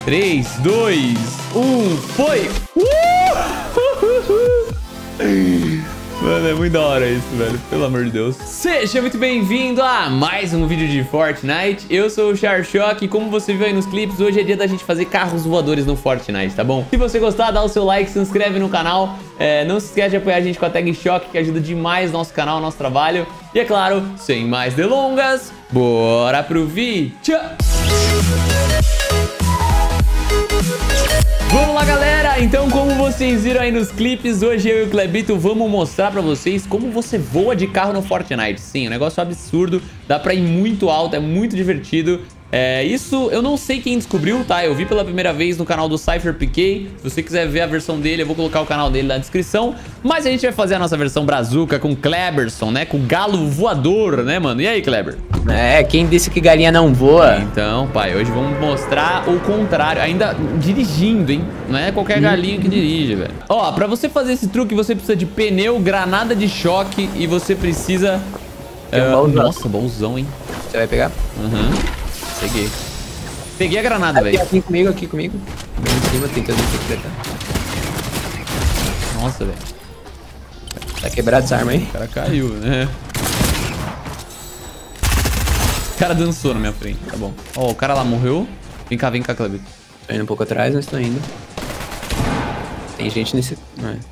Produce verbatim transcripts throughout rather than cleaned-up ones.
três, dois, um, foi! Uh! Mano, é muito da hora isso, velho. Pelo amor de Deus. Seja muito bem-vindo a mais um vídeo de Fortnite. Eu sou o Charshock e como você viu aí nos clipes, hoje é dia da gente fazer carros voadores no Fortnite, tá bom? Se você gostar, dá o seu like, se inscreve no canal. É, não se esquece de apoiar a gente com a tag Choque, que ajuda demais nosso canal, nosso trabalho. E é claro, sem mais delongas, bora pro vídeo! Vamos lá, galera! Então, como vocês viram aí nos clipes, hoje eu e o Clebito vamos mostrar pra vocês como você voa de carro no Fortnite. Sim, um negócio absurdo, dá pra ir muito alto, é muito divertido. É, isso eu não sei quem descobriu, tá? Eu vi pela primeira vez no canal do Cypher P K. Se você quiser ver a versão dele, eu vou colocar o canal dele na descrição. Mas a gente vai fazer a nossa versão brazuca com Kleberson, né? Com galo voador, né, mano? E aí, Kleber? É, quem disse que galinha não voa? Então, pai, hoje vamos mostrar o contrário. Ainda dirigindo, hein? Não é qualquer galinho que dirige, velho. Ó, pra você fazer esse truque, você precisa de pneu, granada de choque e você precisa... Uh, nossa, bolzão, hein? Você vai pegar? Aham. Uhum. Peguei. Peguei a granada, velho. Aqui comigo, aqui comigo. Bem em cima, tentando interpretar. Nossa, velho. Tá quebrado essa arma aí? O cara caiu, né? O cara dançou na minha frente, tá bom. Ó, o cara lá morreu. Vem cá, vem cá, Clebito. Tô indo um pouco atrás, mas tô indo. Tem gente nesse... Não é.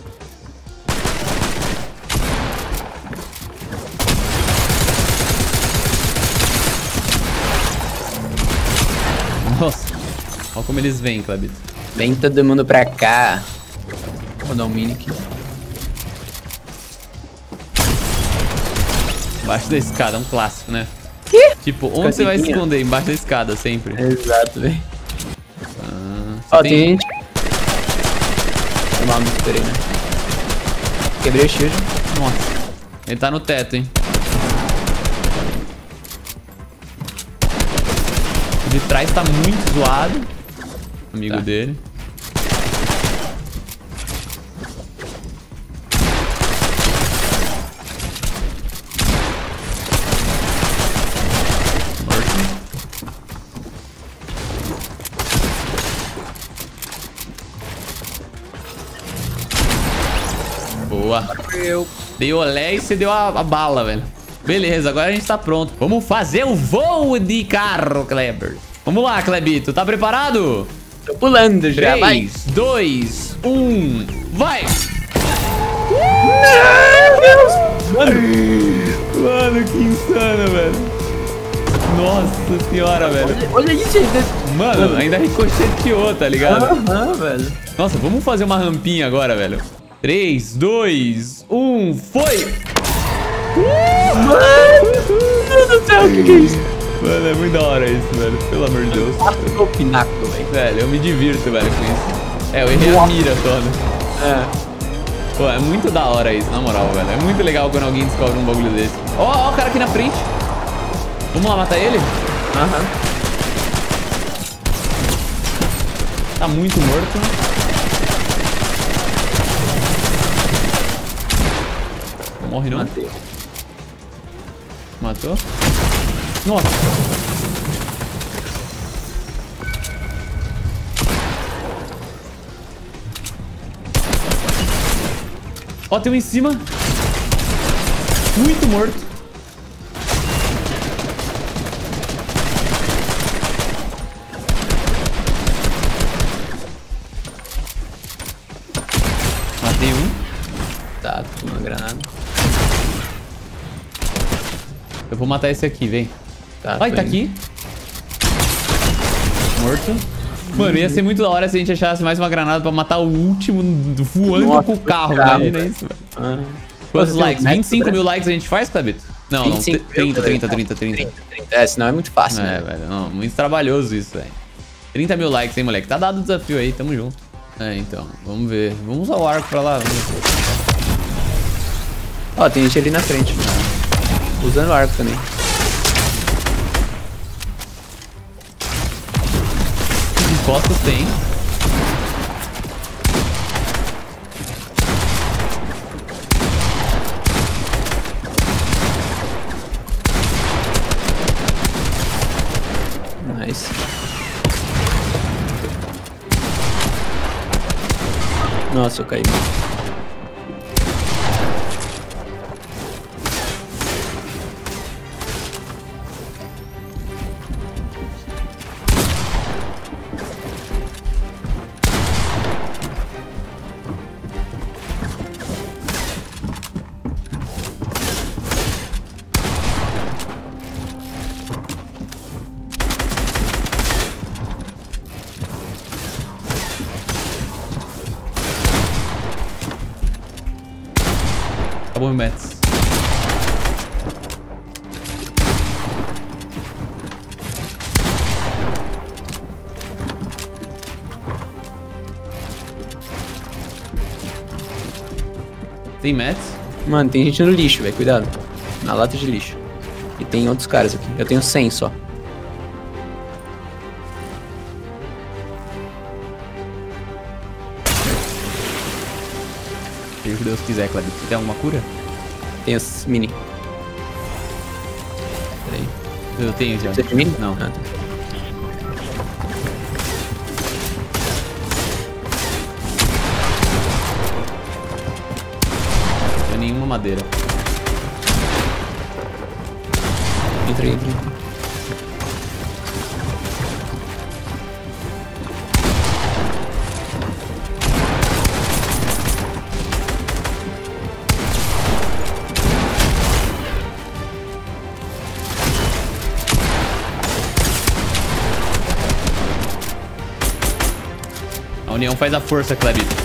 Nossa, olha como eles vêm, Clebito. Vem todo mundo pra cá. Vou dar um mini aqui. Embaixo da escada, é um clássico, né? Que? Tipo, onde você vai se esconder? Embaixo da escada, sempre. Exato, velho. Ah, Ó, tem... tem gente. Mal me esperei, né? Quebrei o shield. Nossa, ele tá no teto, hein? De trás tá muito zoado. Amigo tá. dele. Boa. Eu. Dei olé e você deu a, a bala, velho. Beleza, agora a gente tá pronto. Vamos fazer o voo de carro, Kleber. Vamos lá, Clebito. Tá preparado? Tô pulando já, vai. três, dois, um, vai! Meu Deus! Mano, mano, que insano, velho. Nossa senhora, velho. Olha, olha isso aí. Mano, mano, ainda ricocheteou, tá ligado? Aham, velho. Nossa, vamos fazer uma rampinha agora, velho. três, dois, um, foi! Mano do céu, o que, que é isso? Mano, é muito da hora isso, velho. Pelo amor de Deus. O pináculo, velho. Velho, eu me divirto, velho, com isso. É, eu errei a mira toda. É. Pô, é muito da hora isso, na moral, velho. É muito legal quando alguém descobre um bagulho desse. Ó, ó o cara aqui na frente. Vamos lá matar ele? Aham. Uhum. Tá muito morto. Não morre, não? Matei. Matou? Nossa. Ó, tem um em cima. Muito morto. Matei um. Tá, tô uma granada. Eu vou matar esse aqui, vem. Tá, Ai, tá indo. aqui. Morto. Mano, ia ser muito da hora se a gente achasse mais uma granada pra matar o último voando Nossa, com o carro. carro, Imagina velho. isso, velho. Ah. Quantos Você tem likes? um vinte e cinco metro, mil likes a gente faz, Clebito? Não, não. vinte e cinco, trinta, eu- trinta, trinta, trinta. trinta, trinta. É, senão é muito fácil, É, né? velho. Não, muito trabalhoso isso, velho. trinta mil likes, hein, moleque? Tá dado o desafio aí, tamo junto. É, então. Vamos ver. Vamos usar o arco pra lá. Ó, tem gente ali na frente. Usando o arco também. Costas tem. Nice. Nossa, eu caí. Acabou o Mets. Tem Mets? Mano, tem gente no lixo, velho. Cuidado. Na lata de lixo. E tem outros caras aqui. Eu tenho cem só. Seja o que Deus quiser, Kleber. Você tem alguma cura? Tem os mini. Peraí. Eu tenho já. Você tem mini? Não. Ah, tá. Não tem nenhuma madeira. Entra aí, entra aí. A união faz a força, Clebito.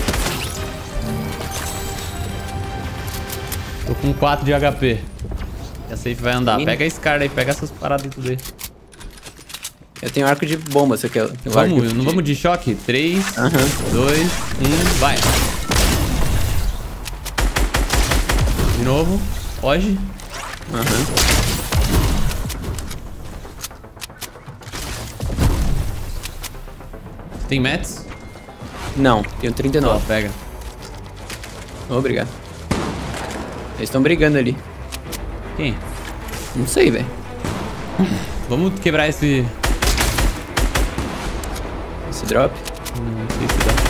Tô com quatro de H P. E a safe vai andar. Mini. Pega a Scar aí, pega essas paradas e tudo aí. Eu tenho arco de bomba, você quer? Tem um arco Vamos, de- não vamos de choque? três, Aham. dois, um, vai. De novo. Foge. Aham. Tem Mets? Não, tenho trinta e Ó, nove. pega. Obrigado. Eles estão brigando ali. Quem? Não sei, velho. Vamos quebrar esse... Esse drop. Não sei se dá.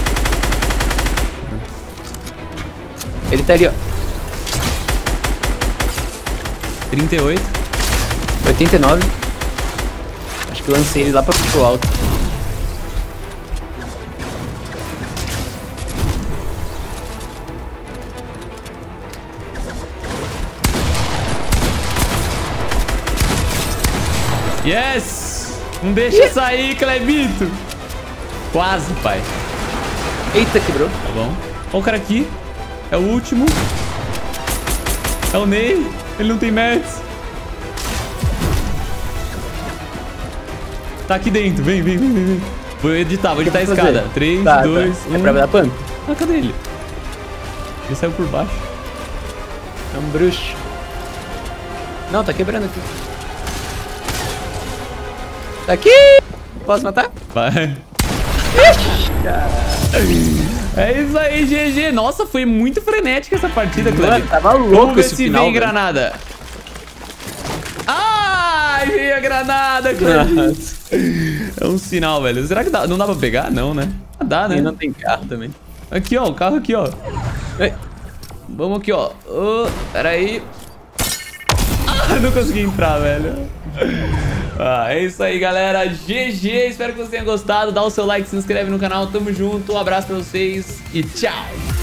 Ele tá ali, ó. trinta e oito. oitenta e nove. Acho que eu lancei ele lá pra pro alto. Yes! Não deixa sair, Clebito. Quase, pai. Eita, quebrou. Tá bom. Ó o cara aqui. É o último. É o Ney. Ele não tem Mets. Tá aqui dentro. Vem, vem, vem, vem. vem. Vou editar, vou editar a escada. três, Tá, dois, tá. um. É pra dar pump? Ah, cadê ele? Ele saiu por baixo. É um bruxo. Não, tá quebrando aqui. Tá aqui! Posso matar? Vai. É isso aí, G G. Nossa, foi muito frenética essa partida, Cleber. Mano, tava louco Vamos ver esse se final, vem velho. granada. Ah, veio a granada, Cleber. É um sinal, velho. Será que dá? Não dá pra pegar? Não, né? Ah, dá, né? E não tem carro também. Aqui, ó. O carro aqui, ó. Ei. Vamos aqui, ó. Oh, pera aí. Ah, não consegui entrar, velho. Ah, é isso aí, galera. G G. Espero que vocês tenham gostado. Dá o seu like, se inscreve no canal. Tamo junto. Um abraço pra vocês e tchau.